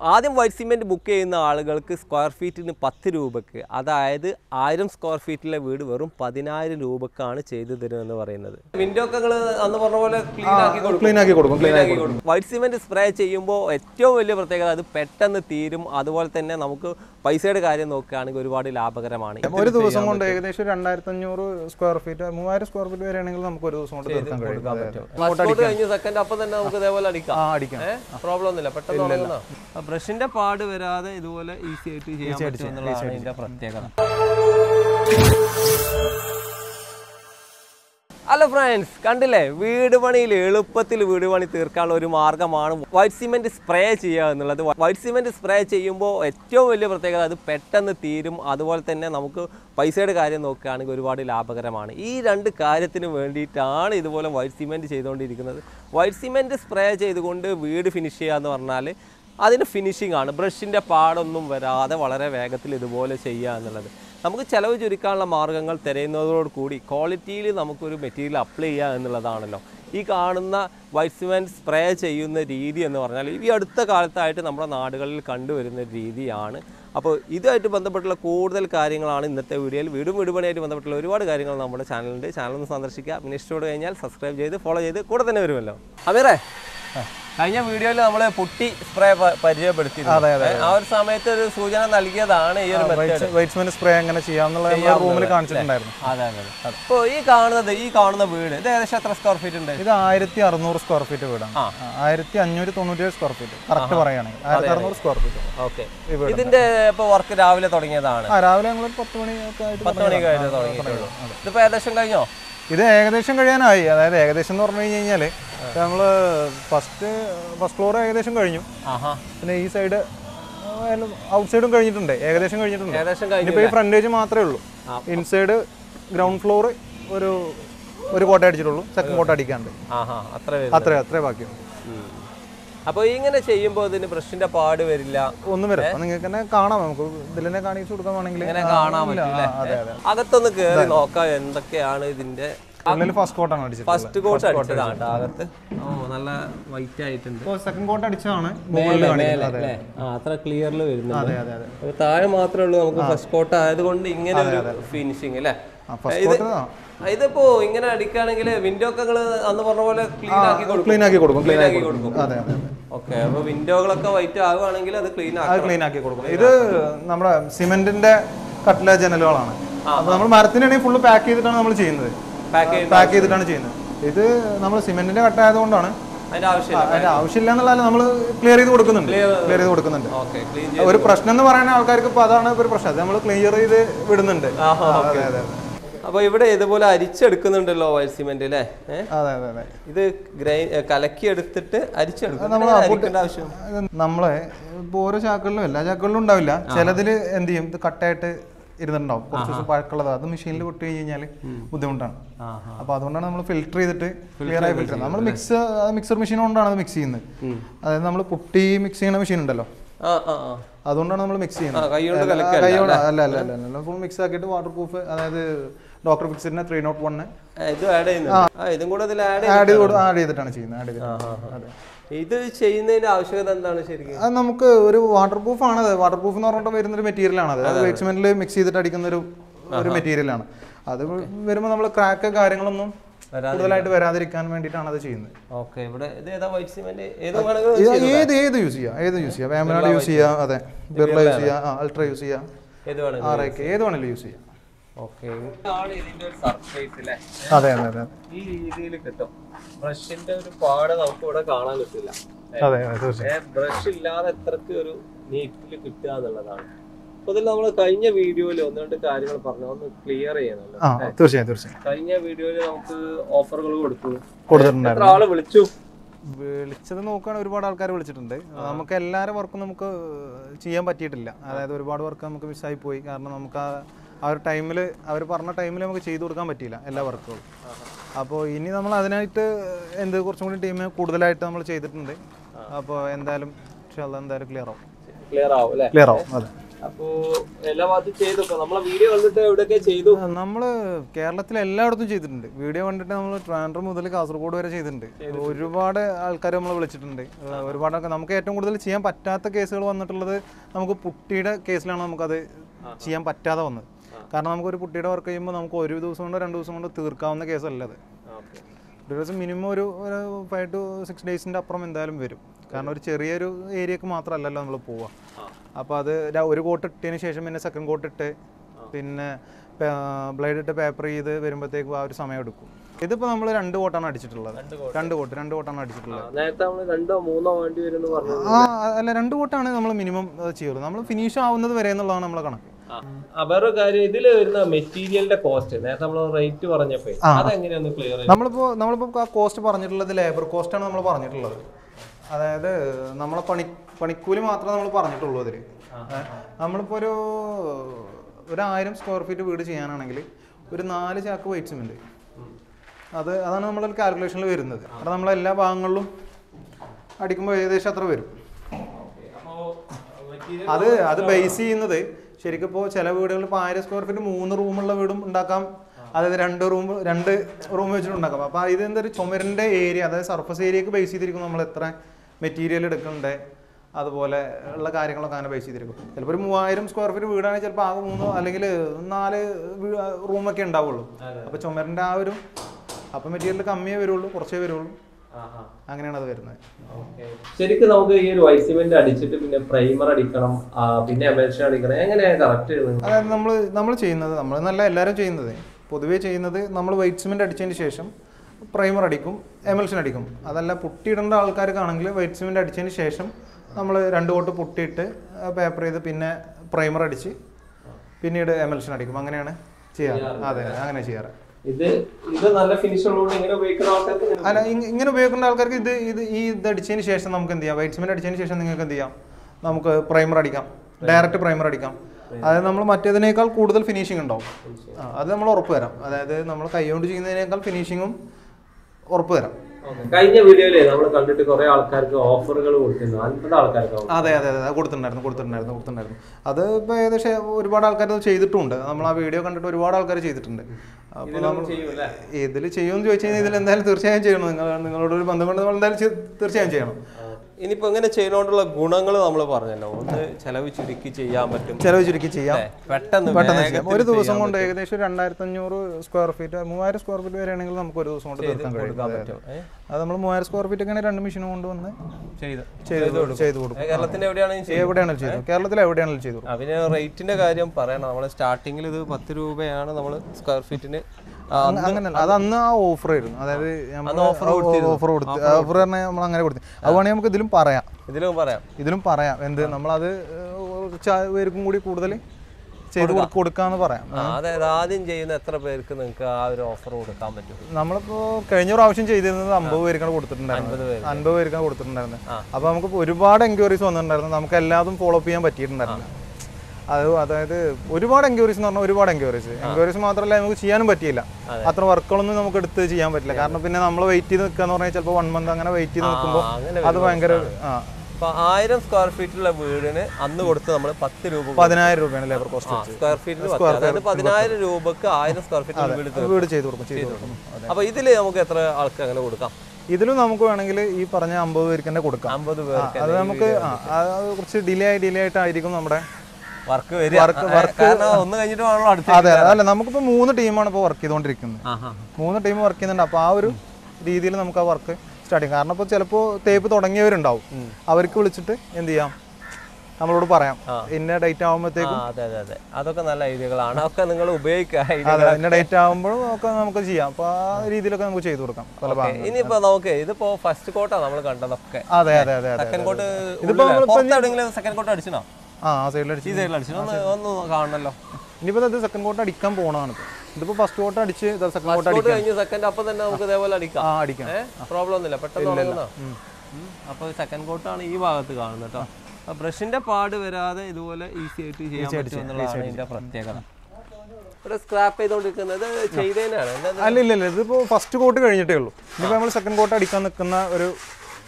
ആദ്യം white cement book ചെയ്യുന്ന ആളുകൾക്ക് സ്ക്വയർ ഫീറ്റിന് 10 രൂപയ്ക്ക്, അതായത് 1000 സ്ക്വയർ ഫീറ്റിലെ വീട് വെറും 10,000 രൂപക്കാണ് ചെയ്തു തരുമെന്ന് പറയുന്നത്. വിൻഡോ ഒക്കെ അന്ന് പറഞ്ഞ പോലെ ക്ലീൻ ആക്കി കൊടുക്കും. വൈറ്റ് സിമെൻറ്റ് സ്പ്രേ ചെയ്യുമ്പോൾ ഏറ്റവും വലിയ പ്രത്യേകത അത് പെട്ടെന്ന് തീരും. അതുപോലെ തന്നെ നമുക്ക് പൈസയുടെ കാര്യം നോക്കുകയാണെങ്കിൽ ഒരുപാട് ലാഭകരമാണ്. ഒരു ദിവസം കൊണ്ട് ഏകദേശം 2500 സ്ക്വയർ ഫീറ്റ് 3000 സ്ക്വയർ ഫീറ്റ് വരെയാണെങ്കിൽ നമുക്ക് ഒരു ദിവസം കൊണ്ട് കൊടുക്കാൻ പറ്റും. കഴിഞ്ഞ സെക്കൻഡ് അപ്പം തന്നെ നമുക്ക് ഇതേപോലെ അടിക്കാം. പ്രോബ്ലം ഒന്നുമില്ല, പെട്ടെന്ന് ബ്രഷിന്റെ പാട് വരാതെ ഇതുപോലെ ഈസി ആയിട്ട് ചെയ്യാൻ പറ്റും എന്നുള്ളതാണ് ഇതിന്റെ പ്രത്യേകത. ഹലോ ഫ്രണ്ട്സ്, കണ്ടില്ലേ, വീട് പണിയിൽ എളുപ്പത്തിൽ വീട് പണി തീർക്കാനുള്ള ഒരു മാർഗ്ഗമാണ് വൈറ്റ് സിമെൻറ്റ് സ്പ്രേ ചെയ്യുക എന്നുള്ളത്. വൈറ്റ് സിമെൻറ്റ് സ്പ്രേ ചെയ്യുമ്പോൾ ഏറ്റവും വലിയ പ്രത്യേകത അത് പെട്ടെന്ന് തീരും. അതുപോലെ തന്നെ നമുക്ക് പൈസയുടെ കാര്യം നോക്കുകയാണെങ്കിൽ ഒരുപാട് ലാഭകരമാണ്. ഈ രണ്ട് കാര്യത്തിന് വേണ്ടിയിട്ടാണ് ഇതുപോലെ വൈറ്റ് സിമെൻറ്റ് ചെയ്തുകൊണ്ടിരിക്കുന്നത്. വൈറ്റ് സിമെൻറ്റ് സ്പ്രേ ചെയ്തുകൊണ്ട് വീട് ഫിനിഷ് ചെയ്യുക എന്ന് പറഞ്ഞാൽ അതിന് ഫിനിഷിംഗ് ആണ്. ബ്രഷിൻ്റെ പാടൊന്നും വരാതെ വളരെ വേഗത്തിൽ ഇതുപോലെ ചെയ്യുക എന്നുള്ളത്. നമുക്ക് ചിലവ് ചുരുക്കാനുള്ള മാർഗ്ഗങ്ങൾ തിരയുന്നതോട് കൂടി ക്വാളിറ്റിയിൽ നമുക്കൊരു മെറ്റീരിയൽ അപ്ലൈ ചെയ്യുക എന്നുള്ളതാണല്ലോ. ഈ കാണുന്ന വൈറ്റ് സിമെൻറ്റ് സ്പ്രേ ചെയ്യുന്ന രീതി എന്ന് പറഞ്ഞാൽ ഈ അടുത്ത കാലത്തായിട്ട് നമ്മുടെ നാടുകളിൽ കണ്ടുവരുന്ന രീതിയാണ്. അപ്പോൾ ഇതുമായിട്ട് ബന്ധപ്പെട്ടുള്ള കൂടുതൽ കാര്യങ്ങളാണ് ഇന്നത്തെ വീഡിയോയിൽ. വീട് പണിയായിട്ട് ബന്ധപ്പെട്ടുള്ള ഒരുപാട് കാര്യങ്ങൾ നമ്മുടെ ചാനലുണ്ട്. ചാനലൊന്ന് സന്ദർശിക്കുക. പിന്നെ ഇഷ്ടപ്പെട്ട് കഴിഞ്ഞാൽ സബ്സ്ക്രൈബ് ചെയ്ത് ഫോളോ ചെയ്ത് കൂടെ തന്നെ വരുമല്ലോ. അമീറേ, കഴിഞ്ഞ വീഡിയോയിൽ നമ്മൾ പുട്ടി സ്പ്രേ പരിചയപ്പെടുത്തി. ആ ഒരു സമയത്ത് ഒരു സൂചന നൽകിയതാണ് ഈ ഒരു വൈറ്റ് സിമെന്റ് സ്പ്രേ എങ്ങനെ ചെയ്യാമെന്നുള്ള റൂമിൽ കാണിച്ചിട്ടുണ്ടായിരുന്നു. അതെ. അപ്പോൾ ഈ കാണുന്ന വീട് ഇത് ഏകദേശം എത്ര സ്ക്വയർ ഫീറ്റ് ഉണ്ട്? ഇത് 1600 സ്ക്വയർ ഫീറ്റ് വീടാണ്. 1597 സ്ക്വയർ ഫീറ്റ് കറക്റ്റ് പറയുകയാണെങ്കിൽ 1600 സ്ക്വയർ ഫീറ്റ്. ഓക്കെ, ഇതിന്റെ ഇപ്പൊ വർക്ക് രാവിലെ തുടങ്ങിയതാണ്? രാവിലെ ഞങ്ങൾ 10 മണിക്കായിട്ട് തുടങ്ങിയിട്ടുള്ളൂ. ഇതിപ്പോ ഏകദേശം കഴിഞ്ഞോ? ഇത് ഏകദേശം കഴിയാനായി. അതായത് ഏകദേശം എന്ന് പറഞ്ഞു കഴിഞ്ഞാൽ നമ്മള് ഫസ്റ്റ് ഫ്ലോർ ഏകദേശം കഴിഞ്ഞു. പിന്നെ ഈ സൈഡ് ഔട്ട് സൈഡും കഴിഞ്ഞിട്ടുണ്ട്, ഏകദേശം കഴിഞ്ഞിട്ടുണ്ട്. ഇനിയിപ്പോ ഈ ഫ്രണ്ടേജ് മാത്രമേ ഉള്ളൂ. ഇൻസൈഡ് ഗ്രൗണ്ട് ഫ്ലോർ ഒരു കോട്ട അടിച്ചിട്ടുള്ളൂ, സെക്കൻഡ് കോട്ട അടിക്കാണ്ട് അത്രേ ബാക്കിയുള്ളൂ. അപ്പൊ ഇങ്ങനെ ചെയ്യുമ്പോൾ ഇതിന് ബ്രഷിന്റെ പാട് വരില്ല, ഒന്നും വരും. നിങ്ങൾക്ക് തന്നെ കാണാം, നമുക്ക് ഇതിൽ തന്നെ കാണിച്ചു കൊടുക്കുകയാണെങ്കിൽ കാണാൻ പറ്റില്ല. അകത്തൊന്ന് കേറി നോക്കാം എന്തൊക്കെയാണ് ഇതിന്റെ. ഫസ്റ്റ് കോട്ട് അടിച്ചതാണ് അകത്ത്. നല്ല വൈറ്റ് ആയിട്ടുണ്ട്. സെക്കൻഡ് കോട്ട് അടിച്ചതാണ് അത്ര ക്ലിയറിൽ വരുന്നത്. താഴെ മാത്രമേ ഉള്ളൂ നമുക്ക് ഫസ്റ്റ് കോട്ട് ആയതുകൊണ്ട് ഇങ്ങനെ ഒരു ഫിനിഷിങ് അല്ലേ. ഇതിപ്പോ ഇങ്ങനെ അടിക്കുകയാണെങ്കിൽ വിൻഡോ ഒക്കെ അന്ന് പറഞ്ഞ പോലെ ക്ലീൻ ആക്കി കൊടുക്കും. ഓക്കെ, അപ്പൊ വിൻഡോകളൊക്കെ വൈറ്റ് ആവുകയാണെങ്കിൽ അത് ക്ലീൻ ആക്കി കൊടുക്കും. ഇത് നമ്മുടെ സിമെന്റിന്റെ കട്ടില ജനലുകളാണ്. അപ്പൊ നമ്മൾ മരത്തിനാണെങ്കിൽ ഫുള്ള് പാക്ക് ചെയ്തിട്ടാണ് നമ്മൾ ചെയ്യുന്നത്. പാക്ക് ചെയ്തിട്ടാണ് ചെയ്യുന്നത്. ഇത് നമ്മൾ സിമെന്റിന്റെ കട്ട ആയതുകൊണ്ടാണ് അതിന്റെ ആവശ്യമില്ല എന്നുള്ള നമ്മൾ ക്ലിയർ ചെയ്ത് കൊടുക്കുന്നുണ്ട്. ഒരു പ്രശ്നം എന്ന് പറയുന്ന ആൾക്കാർക്ക് ഇപ്പൊ അതാണ് ഒരു പ്രശ്നം. അത് നമ്മൾ ക്ലിയർ ചെയ്ത് വിടുന്നുണ്ട്. അപ്പൊ ഇവിടെ ഇതുപോലെ അരിച്ചെടുക്കുന്നുണ്ടല്ലോ വൈറ്റ് സിമെന്റ് അല്ലേ? ഇത് കലക്കി എടുത്തിട്ട് അരിച്ചെടുക്കും ആവശ്യം. നമ്മളെ ഇപ്പൊ ഓരോ ചാക്കുകളിലും എല്ലാ ചാക്കുകളിലും ഉണ്ടാവില്ല. ചിലതില് എന്ത് ചെയ്യും, ഇത് കട്ടായിട്ട് ഇരുന്നുണ്ടാവും, കുറച്ച് ദിവസം പഴക്കമുള്ളത്. അത് മെഷീനിൽ വിട്ട് കഴിഞ്ഞാൽ ബുദ്ധിമുട്ടാണ്. അപ്പൊ അതുകൊണ്ടാണ് നമ്മൾ ഫിൽറ്റർ ചെയ്തിട്ട് ക്ലിയർ ആയി ഫിൽറ്റർ. നമ്മൾ മിക്സർ മെഷീൻ കൊണ്ടാണ് അത് മിക്സ് ചെയ്യുന്നത്. അതായത് നമ്മൾ പുട്ടി മിക്സ് ചെയ്യുന്ന മെഷീൻ ഉണ്ടല്ലോ, അതുകൊണ്ടാണ് നമ്മൾ മിക്സ് ചെയ്യുന്നത്. കൈയോട് അല്ല ഫുൾ മിക്സ് ആക്കിയിട്ട് വാട്ടർ പ്രൂഫ്, അതായത് ഡോക്ടർ ഫിക്സിന്റെ 301 ആഡ് ചെയ്തിട്ടാണ് ചെയ്യുന്നത്. ഇത് ചെയ്യുന്നതിന്റെ ആവശ്യകത എന്താണ് ശരിക്കും? അത് നമുക്ക് ഒരു വാട്ടർ പ്രൂഫ് ആണ്. വാട്ടർ പ്രൂഫ് എന്ന് പറഞ്ഞിട്ട് വരുന്ന ഒരു മെറ്റീരിയൽ ആണ്. അത് വൈറ്റ് സിമെന്റിൽ മിക്സ് ചെയ്തിട്ട് അടിക്കുന്ന ഒരു മെറ്റീരിയൽ ആണ്. അത് വരുമ്പോൾ നമ്മൾ ക്രാക്ക് കാര്യങ്ങളൊന്നും കൂടുതലായിട്ട് വരാതിരിക്കാൻ വേണ്ടിയിട്ടാണ് അത് ചെയ്യുന്നത്. ഏത് യൂസ് ചെയ്യാം. വേമ്പനാട് യൂസ് ചെയ്യാം, അതെ, ബിർള യൂസ് ചെയ്യാം, അൾട്രാ യൂസ് ചെയ്യാം, ഏത് വേണമെങ്കിലും യൂസ് ചെയ്യാം. അതെ ഈ രീതിയിൽ കിട്ടും. ബ്രഷിന്റെ ഒരു പാട് നമുക്ക് ഇവിടെ കാണാൻ കിട്ടില്ല. ബ്രഷ് ഇല്ലാതെ എത്രക്ക് ഒരു നീറ്റിൽ കിട്ടുക എന്നുള്ളതാണ്. അപ്പൊ ഇതിൽ നമ്മൾ കഴിഞ്ഞ വീഡിയോയിൽ ഒന്ന് രണ്ട് കാര്യങ്ങൾ പറഞ്ഞു, ഒന്ന് ക്ലിയർ ചെയ്യണല്ലോ. തീർച്ചയായും കഴിഞ്ഞ വീഡിയോയിൽ നമുക്ക് ഓഫറുകൾ കൊടുത്തിട്ടുണ്ട്. എത്ര ആള് വിളിച്ചത് നോക്കുകയാണെങ്കിൽ ഒരുപാട് ആൾക്കാർ വിളിച്ചിട്ടുണ്ട്. നമുക്ക് എല്ലാവരും വർക്കും നമുക്ക് ചെയ്യാൻ പറ്റിയിട്ടില്ല. അതായത് ഒരുപാട് വർക്ക് നമുക്ക് മിസ്സായി പോയി. കാരണം നമുക്ക് ആ ഒരു ടൈമിൽ അവർ പറഞ്ഞ ടൈമിൽ നമുക്ക് ചെയ്തു കൊടുക്കാൻ പറ്റിയില്ല എല്ലാ വർക്കുകളും. അപ്പോൾ ഇനി നമ്മൾ അതിനായിട്ട് കുറച്ചും കൂടി ടീം കൂടുതലായിട്ട് നമ്മൾ ചെയ്തിട്ടുണ്ട്. അപ്പോൾ എന്തായാലും ക്ലിയർ ആവും. അതെ. അപ്പോ എല്ലാ ഭാഗത്തും ചെയ്തു. നമ്മളെ വീഡിയോ കണ്ടിട്ട് എവിടെയൊക്കെ ചെയ്തു? നമ്മൾ കേരളത്തിൽ എല്ലായിടത്തും ചെയ്തിട്ടുണ്ട്. വീഡിയോ കണ്ടിട്ട് നമ്മൾ ട്രിവാൻഡ്രം മുതൽ കാസർഗോഡ് വരെ ചെയ്തിട്ടുണ്ട്. ഒരുപാട് ആൾക്കാർ നമ്മൾ വിളിച്ചിട്ടുണ്ട്. ഒരുപാട് നമുക്ക് ഏറ്റവും കൂടുതൽ ചെയ്യാൻ പറ്റാത്ത കേസുകൾ വന്നിട്ടുള്ളത് നമുക്ക് പുട്ടിയുടെ കേസിലാണ് നമുക്കത് ചെയ്യാൻ പറ്റാതെ വന്നത്. കാരണം നമുക്കൊരു പുട്ടിയുടെ വർക്ക് ചെയ്യുമ്പോൾ നമുക്ക് ഒരു ദിവസം കൊണ്ടോ 2 ദിവസം കൊണ്ടോ തീർക്കാവുന്ന കേസല്ല അത്. ഒരു ദിവസം മിനിമം ഒരു 5 to 6 ഡേയ്സിൻ്റെ അപ്പുറം എന്തായാലും വരും. കാരണം ഒരു ചെറിയൊരു ഏരിയക്ക് മാത്രമല്ലല്ലോ നമ്മൾ പോവുക. അപ്പോൾ അത് ഒരു കോട്ട് ഇട്ടതിന് ശേഷം പിന്നെ സെക്കൻഡ് കോട്ട് ഇട്ട് പിന്നെ ബ്ലേഡ് ഇട്ട് പേപ്പർ ചെയ്ത് വരുമ്പോഴത്തേക്കും ആ ഒരു സമയം എടുക്കും. ഇതിപ്പോൾ നമ്മൾ 2 കോട്ടാണ് അടിച്ചിട്ടുള്ളത്. 2 കോട്ടാണ് അടിച്ചിട്ടുള്ളത്. അല്ല 2 കോട്ടാണ് നമ്മൾ മിനിമം ചെയ്യുള്ളൂ. നമ്മൾ ഫിനിഷ് ആവുന്നത് വരെ എന്നുള്ളതാണ് നമ്മളെ കണക്ക്. വേറൊരു കാര്യം, ഇതിൽ വരുന്ന മെറ്റീരിയലിന്റെ കോസ്റ്റ് നേരത്തെ നമ്മൾ റേറ്റ് പറഞ്ഞപ്പോ അതെങ്ങനെയാണ് ക്ലിയർ? നമ്മളിപ്പോ ആ കോസ്റ്റ് പറഞ്ഞിട്ടുള്ളത് ലേബർ കോസ്റ്റ് ആണ് നമ്മൾ പറഞ്ഞിട്ടുള്ളത്. അതായത് നമ്മളെ പണിക്കൂലി മാത്രമേ നമ്മൾ പറഞ്ഞിട്ടുള്ളൂ അതിൽ. നമ്മളിപ്പോൾ ഒരു 1000 സ്ക്വയർ ഫീറ്റ് വീട് ചെയ്യാനാണെങ്കിൽ ഒരു 4 ചാക്ക് വൈറ്റ് സിമെന്റ്, അതാണ് നമ്മളൊരു കാൽക്കുലേഷനിൽ വരുന്നത്. കാരണം നമ്മളെല്ലാ ഭാഗങ്ങളിലും അടിക്കുമ്പോൾ ഏകദേശം അത്ര വരും. അത് ബേസ് ചെയ്യുന്നത് ശരിക്കും ഇപ്പോൾ ചില വീടുകളിൽ ഇപ്പോൾ 1000 സ്ക്വയർ ഫീറ്റ് 3 റൂമുള്ള വീടും ഉണ്ടാക്കാം. അതായത് 2 റൂം വെച്ചിട്ട് ഉണ്ടാക്കാം. അപ്പോൾ ഇത് എന്തൊരു ചുമരിൻ്റെ ഏരിയ, അതായത് സർഫസ് ഏരിയക്ക് ബേസ് ചെയ്തിരിക്കും നമ്മൾ എത്ര മെറ്റീരിയൽ എടുക്കണ്ടേ, അതുപോലെ ഉള്ള കാര്യങ്ങളൊക്കെ അങ്ങനെ ബേസ് ചെയ്തിരിക്കും. ചിലപ്പോൾ ഒരു 3000 സ്ക്വയർ ഫീറ്റ് വീടാണെങ്കിൽ ചിലപ്പോൾ ആകെ 3 അല്ലെങ്കിൽ 4 റൂമൊക്കെ ഉണ്ടാവുള്ളൂ. അപ്പോൾ ചുമരിൻ്റെ ആ ഒരു അപ്പം മെറ്റീരിയൽ കമ്മിയേ വരുള്ളൂ, കുറച്ചേ വരുള്ളൂ. അങ്ങനെയാണ് അത് വരുന്നത്. ശരിക്കും നമുക്ക് ഈ ഒരു വൈറ്റ് സിമെന്റ് അടിച്ചിട്ട് പിന്നെ പ്രൈമർ അടിക്കണം, പിന്നെ എമൽഷൻ അടിക്കണം, എങ്ങനെയാണ് കറക്റ്റ്? അതായത് നമ്മൾ ചെയ്യുന്നത്, നമ്മൾ നല്ല എല്ലാവരും ചെയ്യുന്നത് പൊതുവേ ചെയ്യുന്നത് നമ്മൾ വൈറ്റ് സിമെന്റ് അടിച്ചതിന് ശേഷം പ്രൈമർ അടിക്കും, എമൽഷൻ അടിക്കും. അതല്ല പുട്ടിയിടേണ്ട ആൾക്കാർക്കാണെങ്കിൽ വൈറ്റ് സിമെന്റ് അടിച്ചതിന് ശേഷം നമ്മൾ 2 കോട്ട് പുട്ടിയിട്ട് പേപ്പർ ചെയ്ത് പിന്നെ പ്രൈമർ അടിച്ച് പിന്നീട് എമൽഷൻ അടിക്കും. അങ്ങനെയാണ് ചെയ്യാറ്. അതെ, അങ്ങനെ ചെയ്യാറ്. ഇത് നല്ല ഫിനിഷ് ഉള്ളതുകൊണ്ട് ഇങ്ങനെ ഉപയോഗിക്കുന്ന ആൾക്കാർക്ക്, അല്ല ഇങ്ങനെ ഉപയോഗിക്കുന്ന ആൾക്കാർക്ക് ഇത് അടിച്ചതിന് ശേഷം നമുക്ക് എന്ത് ചെയ്യാം, വൈറ്റ് സിമെന്റ് അടിച്ചതിന് ശേഷം നിങ്ങൾക്ക് എന്ത് ചെയ്യാം, നമുക്ക് പ്രൈമർ അടിക്കാം, ഡയറക്റ്റ് പ്രൈമർ അടിക്കാം. അതായത് നമ്മൾ മറ്റേതിനേക്കാൾ കൂടുതൽ ഫിനിഷിംഗ് ഉണ്ടാവും. അത് നമ്മൾ ഉറപ്പ് തരാം. അതായത് നമ്മൾ കൈകൊണ്ട് ചെയ്യുന്നതിനേക്കാൾ ഫിനിഷിങ്ങും ഉറപ്പ് തരാം. കഴിഞ്ഞ വീഡിയോയില് നമ്മൾ കണ്ടിട്ട് കുറെ ആൾക്കാർക്ക് ഓഫറുകൾ കൊടുക്കുന്നു, 50 ആൾക്കാർക്ക്. അതെ കൊടുത്തിട്ടുണ്ടായിരുന്നു. അത് ഇപ്പോൾ ഏകദേശം ഒരുപാട് ആൾക്കാർ അത് ചെയ്തിട്ടുണ്ട്. നമ്മൾ ആ വീഡിയോ കണ്ടിട്ട് ഒരുപാട് ആൾക്കാർ ചെയ്തിട്ടുണ്ട്. അപ്പോൾ നമ്മൾ ഇതിൽ ചെയ്യുമെന്ന് ചോദിച്ചു കഴിഞ്ഞാൽ ഇതിൽ എന്തായാലും തീർച്ചയായും ചെയ്യണം. നിങ്ങളോടൊരു ബന്ധം കൊണ്ട് നമ്മൾ എന്തായാലും തീർച്ചയായും ചെയ്യണം. ഇനിയിപ്പോൾ ഇങ്ങനെ ചെയ്യുന്നതുകൊണ്ടുള്ള ഗുണങ്ങൾ നമ്മൾ പറഞ്ഞല്ലോ. ഒന്ന് ചെലവ് ചുരുക്കി ചെയ്യാൻ പറ്റും, പെട്ടെന്ന് ചെയ്യാം. ഒരു ദിവസം കൊണ്ട് ഏകദേശം 2500 സ്ക്വയർ ഫീറ്റ് 3000 സ്ക്വയർ ഫീറ്റ് വരെയാണെങ്കിൽ നമുക്ക് ഒരു ദിവസം കൊണ്ട് തീർക്കാൻ കഴിയും. അത് നമ്മൾ 3000 സ്ക്വയർ ഫീറ്റ് ഒക്കെ 2 മെഷീൻ കൊണ്ടുവന്ന് ചെയ്ത് കൊടുക്കും. കേരളത്തിൽ എവിടെയാണെങ്കിലും ചെയ്തു, കേരളത്തിൽ എവിടെയാണെങ്കിലും ചെയ്തു. പിന്നെ റേറ്റിന്റെ കാര്യം പറയണം. നമ്മൾ സ്റ്റാർട്ടിങ്ങിൽ ഇത് 10 രൂപയാണ് നമ്മൾ സ്ക്വയർ ഫീറ്റിന്. അങ്ങനല്ല, അത് അന്ന് ആ ഓഫർ ആയിരുന്നു. അതായത് ഓഫർ പറഞ്ഞാൽ നമ്മൾ അങ്ങനെ കൊടുത്തു. അതുവേണമെങ്കിൽ നമുക്ക് ഇതിലും പറയാം എന്ത് നമ്മളത് പേർക്കും കൂടി കൂടുതൽ ചെയ്ത് കൊടുക്കാന്ന് പറയാം. അതായത് ആദ്യം ചെയ്യുന്ന എത്ര പേർക്ക് നിങ്ങൾക്ക് ആ ഒരു ഓഫർ കൊടുക്കാൻ പറ്റും? നമ്മളിപ്പോ കഴിഞ്ഞ പ്രാവശ്യം ചെയ്തിരുന്നത് 50 പേർക്കാണ് കൊടുത്തിട്ടുണ്ടായിരുന്നത്. 50 പേർക്കാണ് കൊടുത്തിട്ടുണ്ടായിരുന്നത്. അപ്പൊ നമുക്ക് ഒരുപാട് എൻക്വയറീസ് വന്നിട്ടുണ്ടായിരുന്നു. നമുക്ക് എല്ലാതും ഫോളോ അപ്പ് ചെയ്യാൻ പറ്റിയിട്ടുണ്ടായിരുന്നു. അതായത് ഒരുപാട് എൻക്വയറീസ് എന്ന് പറഞ്ഞാൽ ഒരുപാട് എൻക്വയറീസ് മാത്രമല്ല നമുക്ക് ചെയ്യാനും പറ്റിയില്ല. അത്ര വർക്കുകളൊന്നും നമുക്ക് എടുത്ത് ചെയ്യാൻ പറ്റില്ല. കാരണം പിന്നെ നമ്മൾ വെയിറ്റ് ചെയ്ത് നിൽക്കുക എന്ന് പറഞ്ഞാൽ ചിലപ്പോൾ 1 month അങ്ങനെ വെയിറ്റ് ചെയ്ത് നിൽക്കുമ്പോൾ അത് ഭയങ്കര 1000 സ്ക്വയർ ഫീറ്റുള്ള വീടിന് അന്ന് കൊടുത്ത് നമ്മൾ 10 രൂപ 10000 രൂപയാണ് ലേബർ കോസ്റ്റ്. സ്ക്വയർ ഫീറ്റിന് 10,000 രൂപക്ക് 1000 സ്ക്വയർ ഫീറ്റ് വീട് ചെയ്ത് കൊടുക്കും. അപ്പൊ ഇതിൽ നമുക്ക് എത്ര ആൾക്ക് അങ്ങനെ കൊടുക്കാം? ഇതിലും നമുക്ക് വേണമെങ്കിൽ ഈ പറഞ്ഞ 50 പേർക്ക് തന്നെ കൊടുക്കാം. 50 പേർക്ക് അത് നമുക്ക് കുറച്ച് ഡിലേ ആയിട്ടായിരിക്കും നമ്മുടെ വർക്ക് ഒന്ന് കഴിഞ്ഞിട്ട്. അതെ, അല്ല നമുക്കിപ്പോൾ 3 ടീമാണ് ഇപ്പോൾ വർക്ക് ചെയ്തുകൊണ്ടിരിക്കുന്നത്. 3 ടീം വർക്ക് ചെയ്യുന്നുണ്ട്. അപ്പോൾ ആ ഒരു രീതിയിൽ നമുക്ക് ആ വർക്ക് സ്റ്റാർട്ട് ചെയ്യും. കാരണം ഇപ്പോൾ ചിലപ്പോൾ തേപ്പ് തുടങ്ങിയവരുണ്ടാവും. അവർക്ക് വിളിച്ചിട്ട് എന്ത് ചെയ്യാം, നമ്മളോട് പറയാം ഇന്ന ഡേറ്റ് ആകുമ്പോഴത്തേക്കും. അതൊക്കെ നല്ല ഐഡിയകളാണ്. അതൊക്കെ നിങ്ങൾ ഉപയോഗിക്കുക. ഇന്ന ഡേറ്റ് ആകുമ്പോഴും ഒക്കെ നമുക്ക് ചെയ്യാം. അപ്പോൾ ആ രീതിയിലൊക്കെ നമുക്ക് ചെയ്തു കൊടുക്കാം. ഇനിയിപ്പോ നമുക്ക് ഇതിപ്പോ ഫസ്റ്റ് കോട്ടാണ് നമ്മൾ കണ്ടതൊക്കെ. അതെ. സെക്കൻഡ് കോട്ട് ഇതിപ്പോ സെക്കൻഡ് കോട്ട് അടിച്ചോ? ഒന്ന് കാണണല്ലോ. ഇനിയിപ്പോ ഇത് സെക്കൻഡ് കോട്ട് അടിക്കാൻ പോകണമാണ്. ഇതിപ്പോ ഫസ്റ്റ് കോട്ട് അടിച്ച് സെക്കൻഡ് കോട്ട് കഴിഞ്ഞ് സെക്കൻഡ് അപ്പം തന്നെ നമുക്ക് ഇതേപോലെ അടിക്കാം. പ്രോബ്ലം ഒന്നുമില്ല, പെട്ടെന്ന്. അപ്പൊ സെക്കൻഡ് കോട്ടാണ് ഈ ഭാഗത്ത് കാണുന്നത് കേട്ടോ. ബ്രഷിന്റെ പാട് വരാതെ ഇതുപോലെ ഈസി ആയിട്ട് ചെയ്യാൻ പറ്റും എന്നുള്ളതാണ് ഇതിന്റെ പ്രത്യേകത. ഇവിടെ സ്ക്രാപ്പ് ചെയ്തോണ്ടിരിക്കുന്നത് ചെയ്തതിനാണ്. അല്ല ഇതിപ്പോ ഫസ്റ്റ് കോട്ട് കഴിഞ്ഞിട്ടേ ഉള്ളൂ. ഇനിയിപ്പോ നമ്മൾ സെക്കൻഡ് കോട്ട് അടിക്കാൻ നിൽക്കുന്ന ഒരു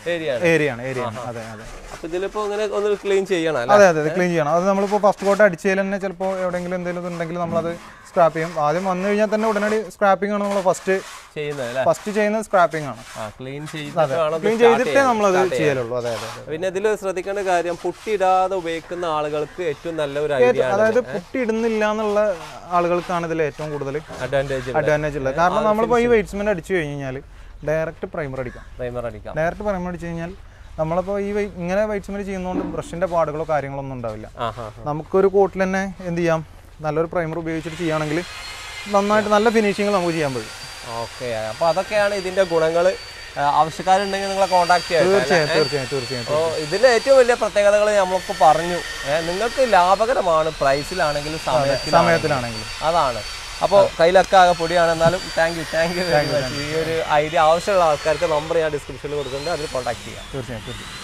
ഏരിയ ആണ് അതെ അതെ. അപ്പൊ ഇതിലിപ്പോ ഇങ്ങനെ ഒന്ന് ക്ലീൻ ചെയ്യണം അല്ലേ? അതെ അതെ ക്ലീൻ ചെയ്യണം. അത് നമ്മളിപ്പോൾ ഫസ്റ്റ് കോട്ട് അടിച്ചതിൽ തന്നെ ചിലപ്പോൾ എവിടെയെങ്കിലും എന്തെങ്കിലും ഉണ്ടെങ്കിൽ നമ്മളത് സ്ക്രാപ്പ് ചെയ്യും. ആദ്യം വന്നു കഴിഞ്ഞാൽ തന്നെ ഉടനടി സ്ക്രാപ്പിംഗ് ആണ് നമ്മൾ ഫസ്റ്റ് ചെയ്യുന്നത് സ്ക്രാപ്പിംഗ് ആണ്. ക്ലീൻ ചെയ്തിട്ടേ നമ്മളത് ചെയ്യലുള്ളൂ. അതെ അതെ. പിന്നെ ഇതിൽ ശ്രദ്ധിക്കേണ്ട കാര്യം പുട്ടിയിടാതെ ഉപയോഗിക്കുന്ന ആളുകൾക്ക് ഏറ്റവും നല്ല ഒരു ഐഡിയ, അതായത് പുട്ടി ഇടുന്നില്ല എന്നുള്ള ആളുകൾക്കാണ് ഇതിൽ ഏറ്റവും കൂടുതൽ അഡ്വാൻറ്റേജ് ഉള്ളത്. കാരണം നമ്മളിപ്പോൾ ഈ വെയിറ്റ് സിമെന്റ് അടിച്ചു കഴിഞ്ഞാൽ ഡയറക്റ്റ് പ്രൈമർ അടിക്കാം. ഡയറക്റ്റ് പ്രൈമർ അടിച്ചു കഴിഞ്ഞാൽ നമ്മളിപ്പോൾ ഇങ്ങനെ വെയിറ്റ് സിമെന്റ് ചെയ്യുന്നതുകൊണ്ട് ബ്രഷിന്റെ പാടുകളോ കാര്യങ്ങളോ ഒന്നും ഉണ്ടാവില്ല. നമുക്കൊരു കോട്ടിൽ തന്നെ എന്ത് ചെയ്യാം, നല്ലൊരു പ്രൈമർ ഉപയോഗിച്ചിട്ട് ചെയ്യുകയാണെങ്കിൽ നന്നായിട്ട് നല്ല ഫിനിഷിങ് നമുക്ക് ചെയ്യാൻ പറ്റും. ഓക്കെ, അപ്പോൾ അതൊക്കെയാണ് ഇതിന്റെ ഗുണങ്ങൾ. ആവശ്യക്കാരുണ്ടെങ്കിൽ നിങ്ങളെ കോൺടാക്ട് ചെയ്യാം. തീർച്ചയായും. അപ്പോൾ ഇതിന്റെ ഏറ്റവും വലിയ പ്രത്യേകതകൾ നമ്മൾക്ക് പറഞ്ഞു. നിങ്ങൾക്ക് ലാഭകരമാണ്, പ്രൈസിലാണെങ്കിലും സമയത്തിലാണെങ്കിലും അതാണ്. അപ്പോൾ കയ്യിലൊക്കെ ആകെ പൊടിയാണ്. എന്നാലും താങ്ക് യു വെരി മച്ച്. ഈ ഒരു ഐഡിയ ആവശ്യമുള്ള ആൾക്കാർക്ക് നമ്പർ ഞാൻ ഡിസ്ക്രിപ്ഷനിൽ കൊടുക്കുന്നുണ്ട്, അതിൽ കോൺടാക്ട് ചെയ്യാം. തീർച്ചയായും.